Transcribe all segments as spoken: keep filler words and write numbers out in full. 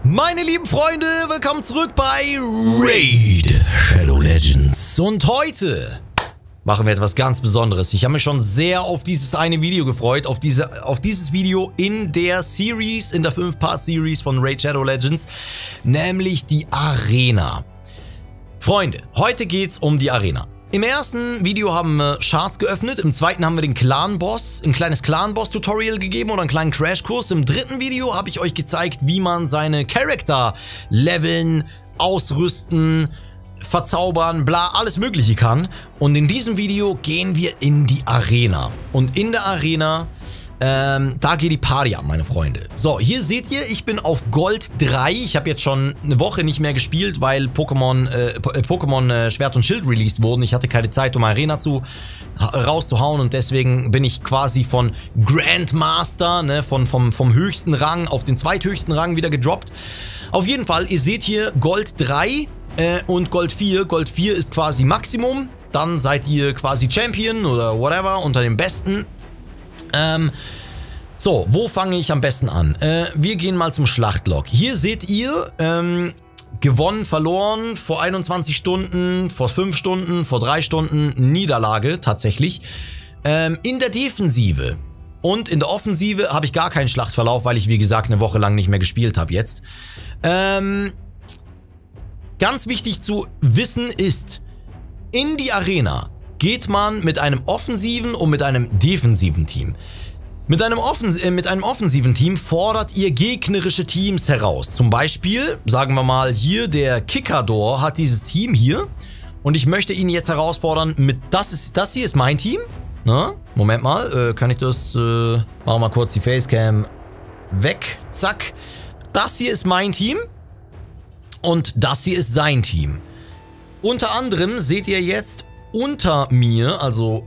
Meine lieben Freunde, willkommen zurück bei Raid Shadow Legends. Und heute machen wir etwas ganz Besonderes. Ich habe mich schon sehr auf dieses eine Video gefreut, auf, diese, auf dieses Video in der Series, in der fünf Part Series von Raid Shadow Legends, nämlich die Arena. Freunde, heute geht es um die Arena. Im ersten Video haben wir Charts geöffnet, im zweiten haben wir den Clan-Boss, ein kleines Clan-Boss-Tutorial gegeben oder einen kleinen Crashkurs. Im dritten Video habe ich euch gezeigt, wie man seine Charakter leveln, ausrüsten, verzaubern, bla, alles mögliche kann. Und in diesem Video gehen wir in die Arena. Und in der Arena, ähm, da geht die Party ab, meine Freunde. So, hier seht ihr, ich bin auf Gold drei. Ich habe jetzt schon eine Woche nicht mehr gespielt, weil Pokémon äh, Pokémon äh, Schwert und Schild released wurden. Ich hatte keine Zeit, um Arena zu rauszuhauen und deswegen bin ich quasi von Grandmaster, ne, von, vom, vom höchsten Rang auf den zweithöchsten Rang wieder gedroppt. Auf jeden Fall, ihr seht hier Gold drei äh, und Gold vier. Gold vier ist quasi Maximum. Dann seid ihr quasi Champion oder whatever, unter den Besten. Ähm, so, wo fange ich am besten an? Äh, wir gehen mal zum Schlachtlog. Hier seht ihr, ähm, gewonnen, verloren, vor einundzwanzig Stunden, vor fünf Stunden, vor drei Stunden, Niederlage tatsächlich. Ähm, in der Defensive und in der Offensive habe ich gar keinen Schlachtverlauf, weil ich, wie gesagt, eine Woche lang nicht mehr gespielt habe jetzt. Ähm, ganz wichtig zu wissen ist, in die Arena geht man mit einem offensiven und mit einem defensiven Team. Mit einem, Offens äh, mit einem offensiven Team fordert ihr gegnerische Teams heraus. Zum Beispiel, sagen wir mal hier, der Kikador hat dieses Team hier. Und ich möchte ihn jetzt herausfordern mit, das ist, das hier ist mein Team. Na, Moment mal, äh, kann ich das, äh, machen wir mal kurz die Facecam weg. Zack. Das hier ist mein Team. Und das hier ist sein Team. Unter anderem seht ihr jetzt unter mir, also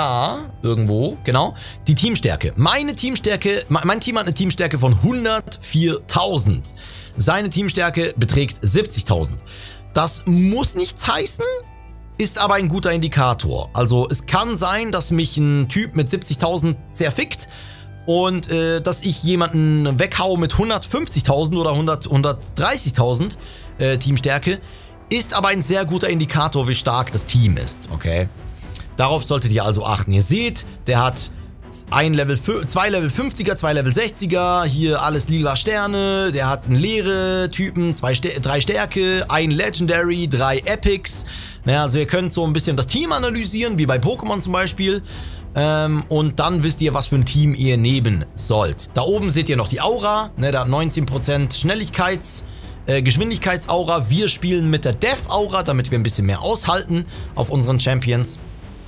da irgendwo, genau, die Teamstärke. Meine Teamstärke, mein Team hat eine Teamstärke von hundertviertausend. Seine Teamstärke beträgt siebzigtausend. Das muss nichts heißen, ist aber ein guter Indikator. Also es kann sein, dass mich ein Typ mit siebzigtausend zerfickt und äh, dass ich jemanden weghau mit hundertfünfzigtausend oder hundert, hundertdreißigtausend äh, Teamstärke. Ist aber ein sehr guter Indikator, wie stark das Team ist, okay? Darauf solltet ihr also achten. Ihr seht, der hat ein Level, zwei Level fünfziger, zwei Level sechziger, hier alles lila Sterne, der hat einen leere Typen, zwei, drei Stärke, ein Legendary, drei Epics. Naja, also ihr könnt so ein bisschen das Team analysieren, wie bei Pokémon zum Beispiel. Ähm, und dann wisst ihr, was für ein Team ihr nehmen sollt. Da oben seht ihr noch die Aura, ne, da hat neunzehn Prozent Schnelligkeits- Geschwindigkeitsaura. Wir spielen mit der Death-Aura, damit wir ein bisschen mehr aushalten auf unseren Champions.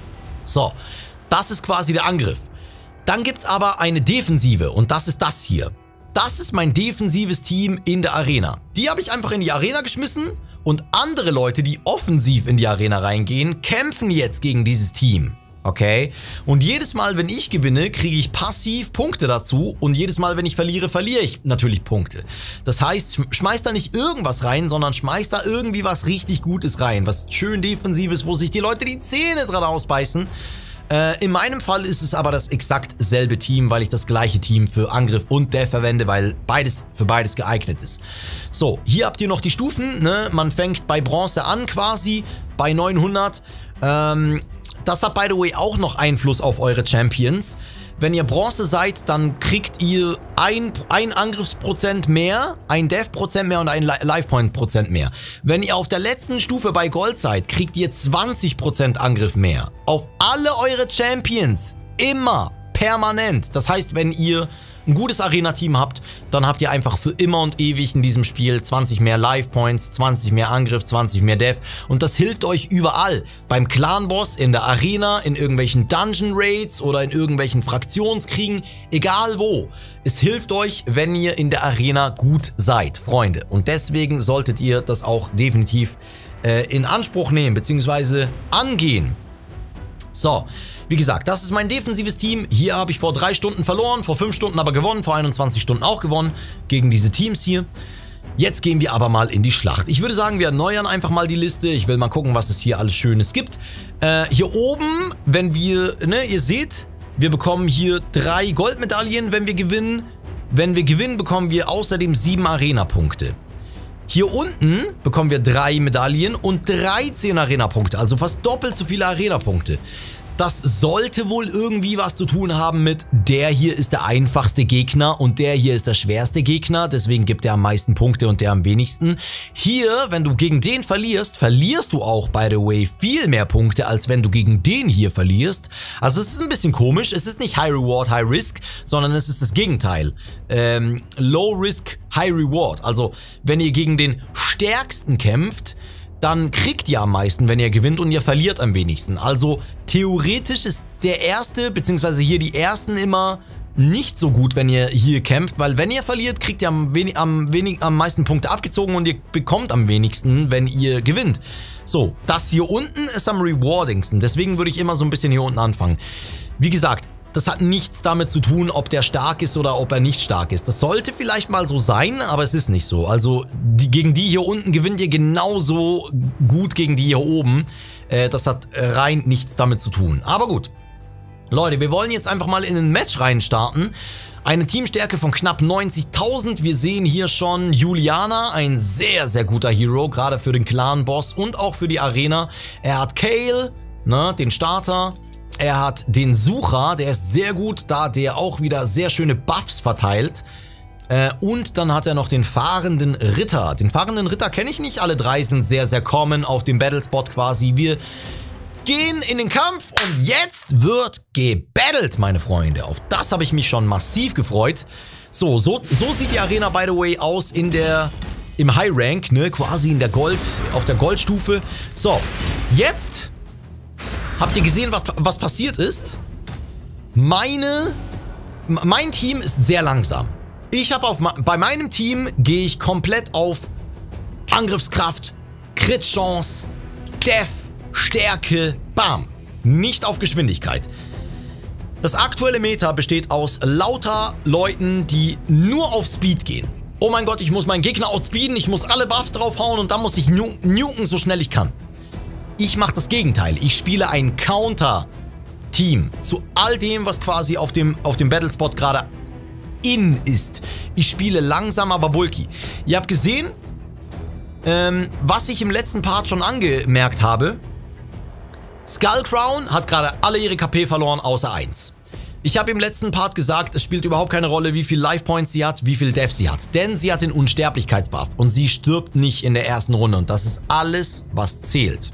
So, das ist quasi der Angriff. Dann gibt es aber eine Defensive und das ist das hier. Das ist mein defensives Team in der Arena. Die habe ich einfach in die Arena geschmissen und andere Leute, die offensiv in die Arena reingehen, kämpfen jetzt gegen dieses Team. Okay? Und jedes Mal, wenn ich gewinne, kriege ich passiv Punkte dazu und jedes Mal, wenn ich verliere, verliere ich natürlich Punkte. Das heißt, schmeiß da nicht irgendwas rein, sondern schmeiß da irgendwie was richtig Gutes rein, was schön Defensives, wo sich die Leute die Zähne dran ausbeißen. Äh, in meinem Fall ist es aber das exakt selbe Team, weil ich das gleiche Team für Angriff und Death verwende, weil beides für beides geeignet ist. So, hier habt ihr noch die Stufen, ne? Man fängt bei Bronze an quasi, bei neunhundert. Ähm... Das hat, by the way, auch noch Einfluss auf eure Champions. Wenn ihr Bronze seid, dann kriegt ihr ein, ein Angriffsprozent mehr, ein Death-Prozent mehr und ein Life-Point-Prozent mehr. Wenn ihr auf der letzten Stufe bei Gold seid, kriegt ihr zwanzig Prozent Angriff mehr. Auf alle eure Champions. Immer. Permanent. Das heißt, wenn ihr ein gutes Arena-Team habt, dann habt ihr einfach für immer und ewig in diesem Spiel zwanzig mehr Life-Points, zwanzig mehr Angriff, zwanzig mehr Death. Und das hilft euch überall. Beim Clan-Boss, in der Arena, in irgendwelchen Dungeon-Raids oder in irgendwelchen Fraktionskriegen. Egal wo. Es hilft euch, wenn ihr in der Arena gut seid, Freunde. Und deswegen solltet ihr das auch definitiv äh, in Anspruch nehmen, beziehungsweise angehen. So, wie gesagt, das ist mein defensives Team. Hier habe ich vor drei Stunden verloren, vor fünf Stunden aber gewonnen, vor einundzwanzig Stunden auch gewonnen gegen diese Teams hier. Jetzt gehen wir aber mal in die Schlacht. Ich würde sagen, wir erneuern einfach mal die Liste. Ich will mal gucken, was es hier alles Schönes gibt. Äh, hier oben, wenn wir, ne, ihr seht, wir bekommen hier drei Goldmedaillen, wenn wir gewinnen. Wenn wir gewinnen, bekommen wir außerdem sieben Arena-Punkte. Hier unten bekommen wir drei Medaillen und dreizehn Arena-Punkte, also fast doppelt so viele Arena-Punkte. Das sollte wohl irgendwie was zu tun haben mit, der hier ist der einfachste Gegner und der hier ist der schwerste Gegner, deswegen gibt er am meisten Punkte und der am wenigsten. Hier, wenn du gegen den verlierst, verlierst du auch, by the way, viel mehr Punkte, als wenn du gegen den hier verlierst. Also es ist ein bisschen komisch, es ist nicht High Reward, High Risk, sondern es ist das Gegenteil. Ähm, Low Risk, High Reward. Also wenn ihr gegen den Stärksten kämpft, dann kriegt ihr am meisten, wenn ihr gewinnt, und ihr verliert am wenigsten. Also theoretisch ist der Erste, beziehungsweise hier die Ersten immer nicht so gut, wenn ihr hier kämpft, weil wenn ihr verliert, kriegt ihr am, wenig, am, wenig, am meisten Punkte abgezogen und ihr bekommt am wenigsten, wenn ihr gewinnt. So, das hier unten ist am rewardingsten, deswegen würde ich immer so ein bisschen hier unten anfangen. Wie gesagt, das hat nichts damit zu tun, ob der stark ist oder ob er nicht stark ist. Das sollte vielleicht mal so sein, aber es ist nicht so. Also die, gegen die hier unten gewinnt ihr genauso gut gegen die hier oben. Äh, das hat rein nichts damit zu tun. Aber gut. Leute, wir wollen jetzt einfach mal in ein Match rein starten. Eine Teamstärke von knapp neunzigtausend. Wir sehen hier schon Juliana, ein sehr, sehr guter Hero, gerade für den Clan-Boss und auch für die Arena. Er hat Kayle, ne, den Starter. Er hat den Sucher, der ist sehr gut, da der auch wieder sehr schöne Buffs verteilt. Äh, und dann hat er noch den fahrenden Ritter. Den fahrenden Ritter kenne ich nicht, alle drei sind sehr, sehr common auf dem Battlespot quasi. Wir gehen in den Kampf und jetzt wird gebattelt, meine Freunde. Auf das habe ich mich schon massiv gefreut. So, so, so sieht die Arena, by the way, aus in der, im High Rank, ne, quasi in der Gold, auf der Goldstufe. So, jetzt... Habt ihr gesehen, was, was passiert ist? Meine, mein Team ist sehr langsam. Ich habe auf, bei meinem Team gehe ich komplett auf Angriffskraft, Crit-Chance, Def, Stärke, Bam. Nicht auf Geschwindigkeit. Das aktuelle Meta besteht aus lauter Leuten, die nur auf Speed gehen. Oh mein Gott, ich muss meinen Gegner outspeeden, ich muss alle Buffs draufhauen und dann muss ich nu nuken, so schnell ich kann. Ich mache das Gegenteil. Ich spiele ein Counter-Team zu all dem, was quasi auf dem, auf dem Battlespot gerade in ist. Ich spiele langsam, aber bulky. Ihr habt gesehen, ähm, was ich im letzten Part schon angemerkt habe. Skullcrown hat gerade alle ihre K P verloren, außer eins. Ich habe im letzten Part gesagt, es spielt überhaupt keine Rolle, wie viel Life Points sie hat, wie viel Def sie hat. Denn sie hat den Unsterblichkeitsbuff und sie stirbt nicht in der ersten Runde. Und das ist alles, was zählt.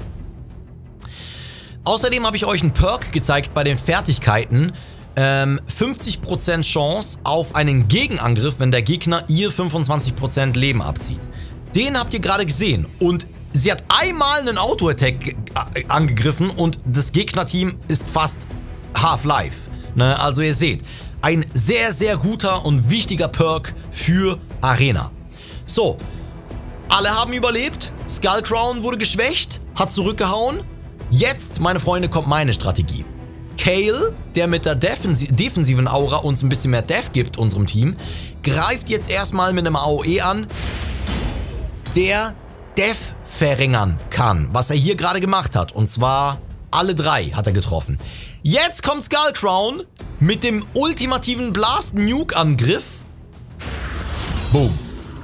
Außerdem habe ich euch einen Perk gezeigt bei den Fertigkeiten. Ähm, fünfzig Prozent Chance auf einen Gegenangriff, wenn der Gegner ihr fünfundzwanzig Prozent Leben abzieht. Den habt ihr gerade gesehen. Und sie hat einmal einen Auto-Attack angegriffen und das Gegnerteam ist fast Half-Life. Ne? Also ihr seht, ein sehr, sehr guter und wichtiger Perk für Arena. So, alle haben überlebt. Skullcrown wurde geschwächt, hat zurückgehauen. Jetzt, meine Freunde, kommt meine Strategie. Kayle, der mit der Defensi defensiven Aura uns ein bisschen mehr Def gibt, unserem Team, greift jetzt erstmal mit einem A O E an, der Def verringern kann, was er hier gerade gemacht hat. Und zwar alle drei hat er getroffen. Jetzt kommt Skullcrown mit dem ultimativen Blast-Nuke-Angriff. Boom.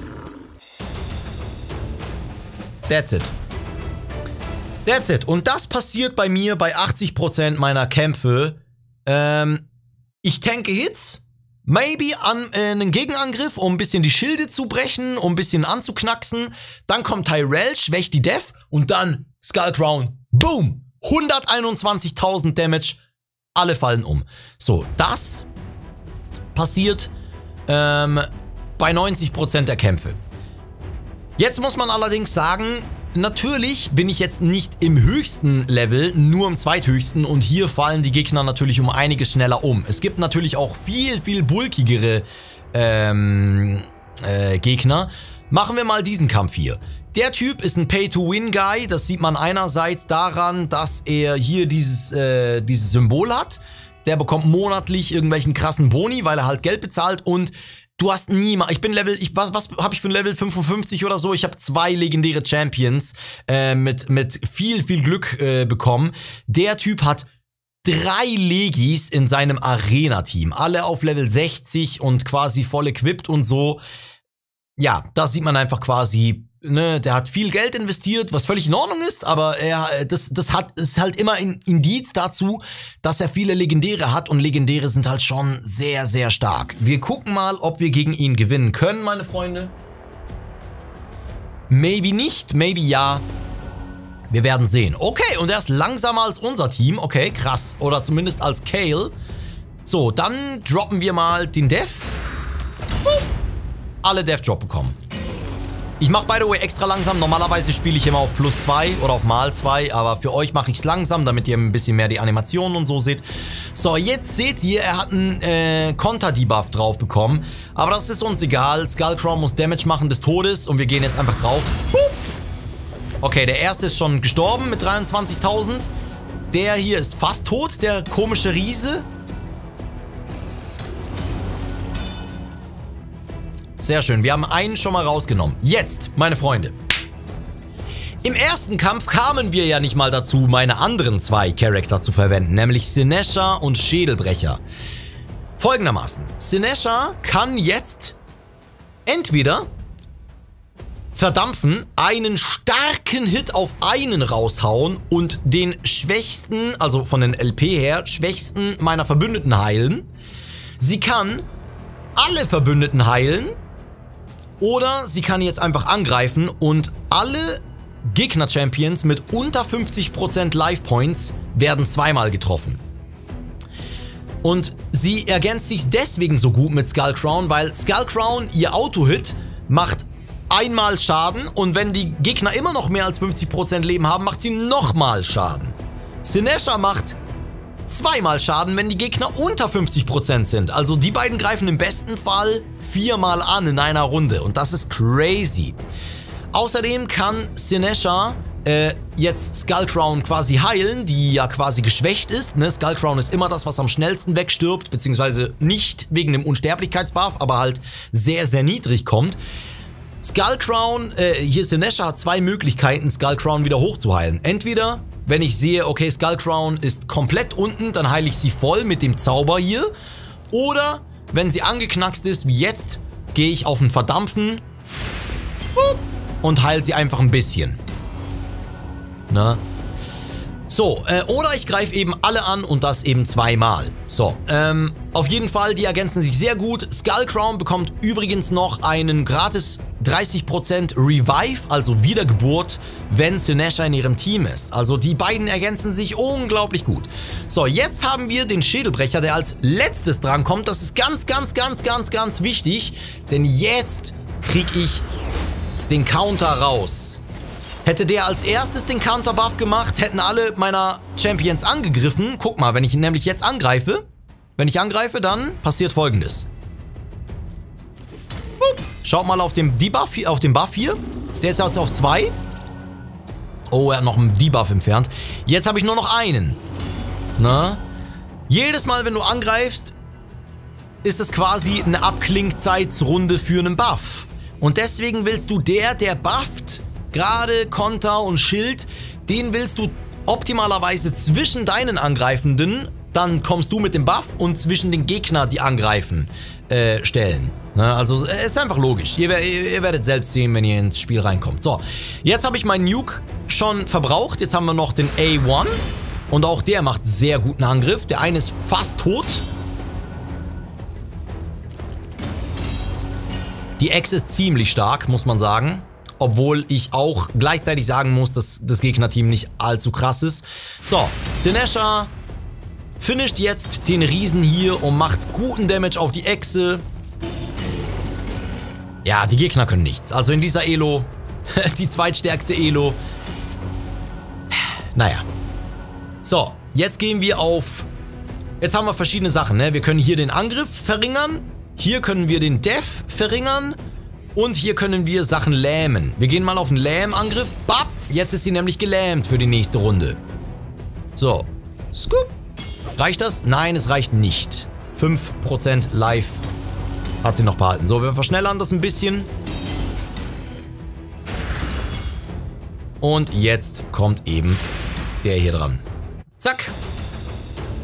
That's it. That's it. Und das passiert bei mir bei achtzig Prozent meiner Kämpfe. Ähm, ich tanke Hits, maybe an äh, einen Gegenangriff, um ein bisschen die Schilde zu brechen, um ein bisschen anzuknacksen. Dann kommt Tyrell, schwächt die Def und dann Skullcrown. Boom! hunderteinundzwanzigtausend Damage. Alle fallen um. So, das passiert ähm, bei neunzig Prozent der Kämpfe. Jetzt muss man allerdings sagen, natürlich bin ich jetzt nicht im höchsten Level, nur im zweithöchsten und hier fallen die Gegner natürlich um einiges schneller um. Es gibt natürlich auch viel, viel bulkigere ähm, äh, Gegner. Machen wir mal diesen Kampf hier. Der Typ ist ein Pay-to-Win-Guy, das sieht man einerseits daran, dass er hier dieses, äh, dieses Symbol hat. Der bekommt monatlich irgendwelchen krassen Boni, weil er halt Geld bezahlt und du hast nie mal, ich bin Level, ich, was, was habe ich für ein Level fünfundfünfzig oder so? Ich habe zwei legendäre Champions äh, mit, mit viel, viel Glück äh, bekommen. Der Typ hat drei Legis in seinem Arena-Team. Alle auf Level sechzig und quasi voll equipped und so. Ja, da sieht man einfach quasi, ne, der hat viel Geld investiert, was völlig in Ordnung ist, aber er, das, das hat, ist halt immer ein Indiz dazu, dass er viele Legendäre hat und Legendäre sind halt schon sehr, sehr stark. Wir gucken mal, ob wir gegen ihn gewinnen können, meine Freunde. Maybe nicht, maybe ja. Wir werden sehen. Okay, und er ist langsamer als unser Team. Okay, krass. Oder zumindest als Kale. So, dann droppen wir mal den Death. Alle Death Drop bekommen. Ich mache, by the way, extra langsam. Normalerweise spiele ich immer auf plus zwei oder auf mal zwei. Aber für euch mache ich es langsam, damit ihr ein bisschen mehr die Animationen und so seht. So, jetzt seht ihr, er hat einen äh, Konter-Debuff drauf bekommen. Aber das ist uns egal. Skullcrown muss Damage machen des Todes. Und wir gehen jetzt einfach drauf. Okay, der erste ist schon gestorben mit dreiundzwanzigtausend. Der hier ist fast tot, der komische Riese. Sehr schön, wir haben einen schon mal rausgenommen. Jetzt, meine Freunde. Im ersten Kampf kamen wir ja nicht mal dazu, meine anderen zwei Charakter zu verwenden, nämlich Sinesha und Schädelbrecher. Folgendermaßen, Sinesha kann jetzt entweder verdampfen, einen starken Hit auf einen raushauen und den schwächsten, also von den L P her, schwächsten meiner Verbündeten heilen. Sie kann alle Verbündeten heilen oder sie kann jetzt einfach angreifen und alle Gegner-Champions mit unter fünfzig Prozent Life Points werden zweimal getroffen. Und sie ergänzt sich deswegen so gut mit Skullcrown, weil Skullcrown, ihr Auto-Hit, macht einmal Schaden und wenn die Gegner immer noch mehr als fünfzig Prozent Leben haben, macht sie nochmal Schaden. Sinesha macht zweimal Schaden, wenn die Gegner unter fünfzig Prozent sind. Also die beiden greifen im besten Fall viermal an in einer Runde und das ist crazy. Außerdem kann Sinesha äh, jetzt Skullcrown quasi heilen, die ja quasi geschwächt ist. Ne? Skullcrown ist immer das, was am schnellsten wegstirbt, beziehungsweise nicht wegen dem Unsterblichkeitsbuff, aber halt sehr, sehr niedrig kommt. Skullcrown, äh, hier Sinesha hat zwei Möglichkeiten, Skullcrown wieder hochzuheilen. Entweder, wenn ich sehe, okay, Skullcrown ist komplett unten, dann heile ich sie voll mit dem Zauber hier. Oder, wenn sie angeknackst ist, wie jetzt, gehe ich auf ein Verdampfen und heile sie einfach ein bisschen. Na? So, äh, oder ich greife eben alle an und das eben zweimal. So, ähm, auf jeden Fall, die ergänzen sich sehr gut. Skullcrown bekommt übrigens noch einen gratis dreißig Prozent Revive, also Wiedergeburt, wenn Sinesha in ihrem Team ist. Also die beiden ergänzen sich unglaublich gut. So, jetzt haben wir den Schädelbrecher, der als letztes drankommt. Das ist ganz, ganz, ganz, ganz, ganz wichtig, denn jetzt kriege ich den Counter raus. Hätte der als erstes den Counter-Buff gemacht, hätten alle meiner Champions angegriffen. Guck mal, wenn ich nämlich jetzt angreife, wenn ich angreife, dann passiert Folgendes. Schaut mal auf den Debuff, auf den Buff hier. Der ist jetzt auf zwei. Oh, er hat noch einen Debuff entfernt. Jetzt habe ich nur noch einen. Na? Jedes Mal, wenn du angreifst, ist es quasi eine Abklingzeitsrunde für einen Buff. Und deswegen willst du der, der bufft, gerade Konter und Schild, den willst du optimalerweise zwischen deinen Angreifenden, dann kommst du mit dem Buff und zwischen den Gegner, die angreifen, äh, stellen. Na, also es ist einfach logisch. Ihr, ihr werdet selbst sehen, wenn ihr ins Spiel reinkommt. So, jetzt habe ich meinen Nuke schon verbraucht. Jetzt haben wir noch den A eins. Und auch der macht sehr guten Angriff. Der eine ist fast tot. Die Ex ist ziemlich stark, muss man sagen. Obwohl ich auch gleichzeitig sagen muss, dass das Gegnerteam nicht allzu krass ist. So, Sinesha finisht jetzt den Riesen hier und macht guten Damage auf die Echse. Ja, die Gegner können nichts. Also in dieser Elo, die zweitstärkste Elo. Naja. So, jetzt gehen wir auf... Jetzt haben wir verschiedene Sachen, ne? Wir können hier den Angriff verringern. Hier können wir den Death verringern. Und hier können wir Sachen lähmen. Wir gehen mal auf den Lähm-Angriff. Bap! Jetzt ist sie nämlich gelähmt für die nächste Runde. So. Scoop. Reicht das? Nein, es reicht nicht. fünf Prozent Life hat sie noch behalten. So, wir verschnellern das ein bisschen. Und jetzt kommt eben der hier dran. Zack.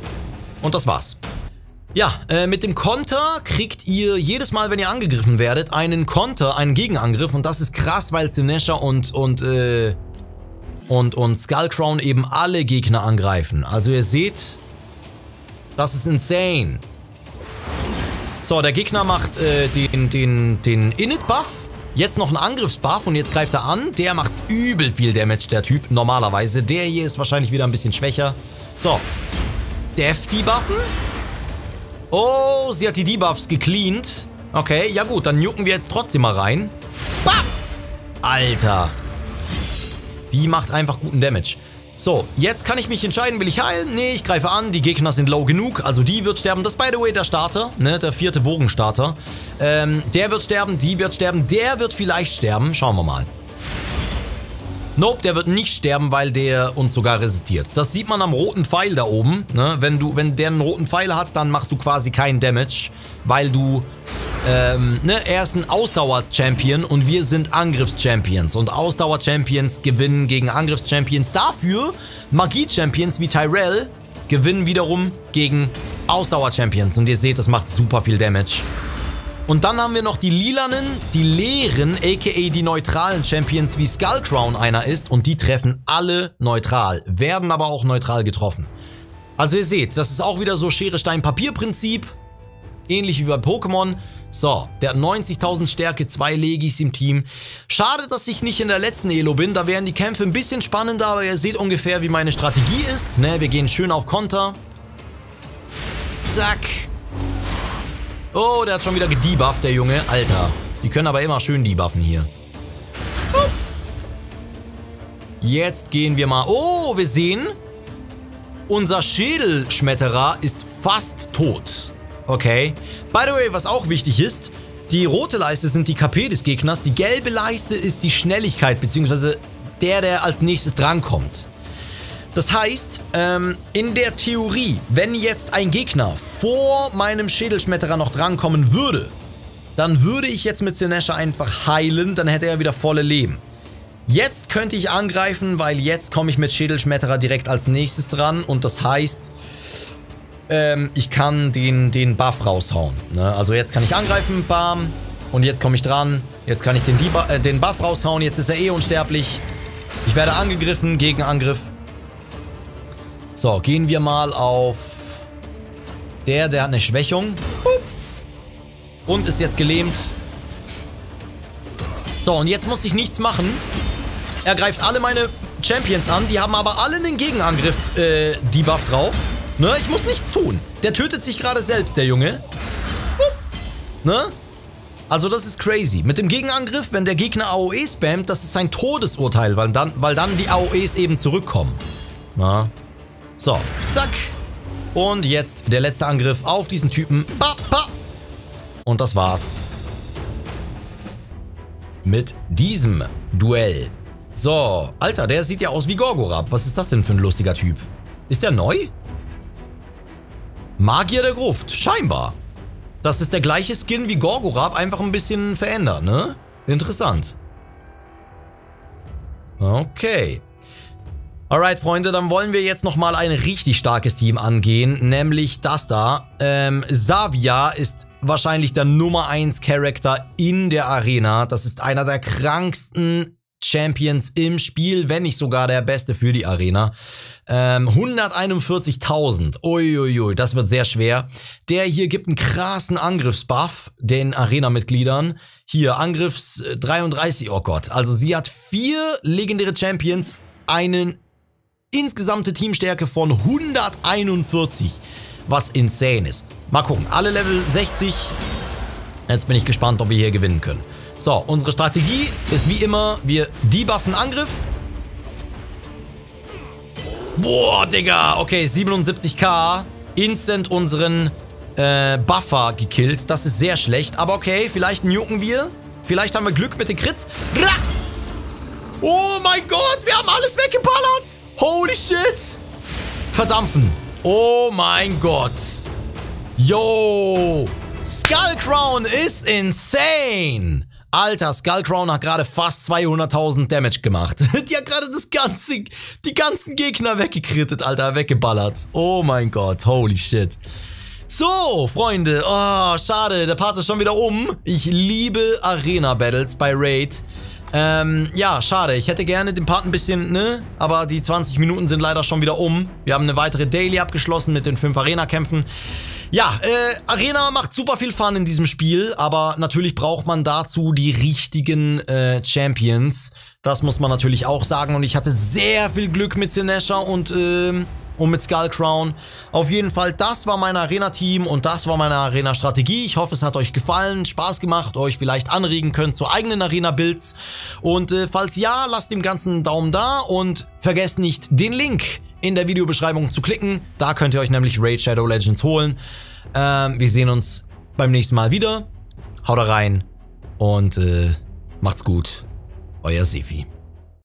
Und das war's. Ja, äh, mit dem Konter kriegt ihr jedes Mal, wenn ihr angegriffen werdet, einen Konter, einen Gegenangriff. Und das ist krass, weil Sinesha und, und, äh, und, und Skullcrown eben alle Gegner angreifen. Also ihr seht, das ist insane. So, der Gegner macht äh, den, den, den Init-Buff. Jetzt noch einen Angriffsbuff und jetzt greift er an. Der macht übel viel Damage, der Typ, normalerweise. Der hier ist wahrscheinlich wieder ein bisschen schwächer. So, Def debuffen. Oh, sie hat die Debuffs gecleant. Okay, ja gut, dann jucken wir jetzt trotzdem mal rein. Bam! Alter. Die macht einfach guten Damage. So, jetzt kann ich mich entscheiden, will ich heilen? Nee, ich greife an, die Gegner sind low genug, also die wird sterben. Das ist, by the way, der Starter, ne, der vierte Bogenstarter. Ähm, der wird sterben, die wird sterben, der wird vielleicht sterben. Schauen wir mal. Nope, der wird nicht sterben, weil der uns sogar resistiert. Das sieht man am roten Pfeil da oben, ne. Wenn du, wenn der einen roten Pfeil hat, dann machst du quasi keinen Damage, weil du... Ähm, ne, er ist ein Ausdauer-Champion und wir sind Angriffs-Champions. Und Ausdauer-Champions gewinnen gegen Angriffs-Champions. Dafür Magie-Champions wie Tyrell gewinnen wiederum gegen Ausdauer-Champions. Und ihr seht, das macht super viel Damage. Und dann haben wir noch die lilanen, die leeren, aka die neutralen Champions, wie Skullcrown einer ist. Und die treffen alle neutral, werden aber auch neutral getroffen. Also ihr seht, das ist auch wieder so Schere-Stein-Papier-Prinzip. Ähnlich wie bei Pokémon. So, der hat neunzigtausend Stärke, zwei Legis im Team. Schade, dass ich nicht in der letzten Elo bin. Da wären die Kämpfe ein bisschen spannender, aber ihr seht ungefähr, wie meine Strategie ist. Ne, wir gehen schön auf Konter. Zack. Oh, der hat schon wieder gedebufft, der Junge. Alter, die können aber immer schön debuffen hier. Jetzt gehen wir mal... Oh, wir sehen, unser Schädelschmetterer ist fast tot. Okay. By the way, was auch wichtig ist, die rote Leiste sind die K P des Gegners, die gelbe Leiste ist die Schnelligkeit, beziehungsweise der, der als nächstes drankommt. Das heißt, ähm, in der Theorie, wenn jetzt ein Gegner vor meinem Schädelschmetterer noch drankommen würde, dann würde ich jetzt mit Sinesha einfach heilen, dann hätte er wieder volle Leben. Jetzt könnte ich angreifen, weil jetzt komme ich mit Schädelschmetterer direkt als nächstes dran und das heißt... Ähm, ich kann den, den Buff raushauen. Ne? Also jetzt kann ich angreifen, bam. Und jetzt komme ich dran. Jetzt kann ich den, äh, den Buff raushauen. Jetzt ist er eh unsterblich. Ich werde angegriffen, Gegenangriff. So, gehen wir mal auf... Der, der hat eine Schwächung. Und ist jetzt gelähmt. So, und jetzt muss ich nichts machen. Er greift alle meine Champions an. Die haben aber alle einen Gegenangriff äh, Debuff drauf. Ne, ich muss nichts tun. Der tötet sich gerade selbst, der Junge. Ne? Also das ist crazy. Mit dem Gegenangriff, wenn der Gegner A O E spammt, das ist sein Todesurteil, weil dann, weil dann die A O Es eben zurückkommen. Na? So, zack. Und jetzt der letzte Angriff auf diesen Typen. Ba, ba. Und das war's. Mit diesem Duell. So, Alter, der sieht ja aus wie Gorgorab. Was ist das denn für ein lustiger Typ? Ist der neu? Magier der Gruft, scheinbar. Das ist der gleiche Skin wie Gorgorab, einfach ein bisschen verändert, ne? Interessant. Okay. Alright, Freunde, dann wollen wir jetzt nochmal ein richtig starkes Team angehen, nämlich das da. Ähm, Xayah ist wahrscheinlich der Nummer eins Charakter in der Arena. Das ist einer der kranksten Champions im Spiel, wenn nicht sogar der beste für die Arena. Ähm, hunderteinundvierzigtausend. Uiuiui, das wird sehr schwer. Der hier gibt einen krassen Angriffsbuff den Arena-Mitgliedern. Hier, Angriffs dreiunddreißig, oh Gott. Also sie hat vier legendäre Champions, einen insgesamte Teamstärke von hunderteinundvierzig, was insane ist. Mal gucken, alle Level sechzig. Jetzt bin ich gespannt, ob wir hier gewinnen können. So, unsere Strategie ist wie immer, wir debuffen Angriff. Boah, Digga. Okay, siebenundsiebzig K. Instant unseren äh, Buffer gekillt. Das ist sehr schlecht. Aber okay, vielleicht nuken wir. Vielleicht haben wir Glück mit den Crits. Ra! Oh mein Gott, wir haben alles weggeballert. Holy shit. Verdampfen. Oh mein Gott. Yo. Skullcrown ist insane. Alter, Skullcrown hat gerade fast zweihunderttausend Damage gemacht. Die hat gerade das ganze, die ganzen Gegner weggekrittet, Alter, weggeballert. Oh mein Gott, holy shit. So, Freunde, oh, schade, der Part ist schon wieder um. Ich liebe Arena-Battles bei Raid. Ähm, ja, schade, ich hätte gerne den Part ein bisschen, ne, aber die zwanzig Minuten sind leider schon wieder um. Wir haben eine weitere Daily abgeschlossen mit den fünf Arena-Kämpfen. Ja, äh, Arena macht super viel Fun in diesem Spiel, aber natürlich braucht man dazu die richtigen äh, Champions. Das muss man natürlich auch sagen und ich hatte sehr viel Glück mit Sinesha und, ähm, und mit Skullcrown. Auf jeden Fall, das war mein Arena-Team und das war meine Arena-Strategie. Ich hoffe, es hat euch gefallen, Spaß gemacht, euch vielleicht anregen könnt zu eigenen Arena-Builds. Und äh, falls ja, lasst dem Ganzen einen Daumen da und vergesst nicht, den Link in der Videobeschreibung zu klicken. Da könnt ihr euch nämlich Raid Shadow Legends holen. Ähm, wir sehen uns beim nächsten Mal wieder. Haut rein und äh, macht's gut. Euer Sefi.